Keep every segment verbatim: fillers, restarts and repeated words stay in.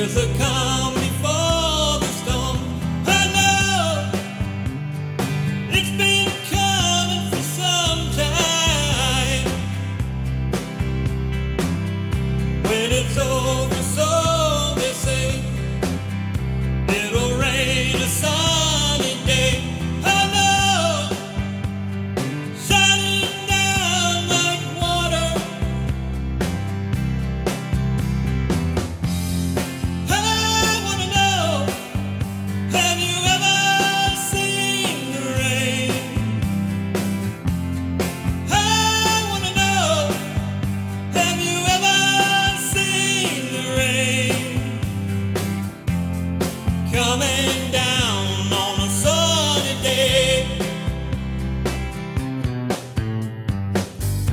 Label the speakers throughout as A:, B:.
A: There's a calm before the storm. I know it's been coming for some time. When it's over, so they say, it'll rain a sunny day. I know, shining down like water. I wanna know, have you ever seen the rain? I wanna know, have you ever seen the rain coming down on a sunny day?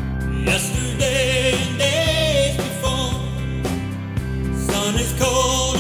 A: Yesterday and days before, sun is cold.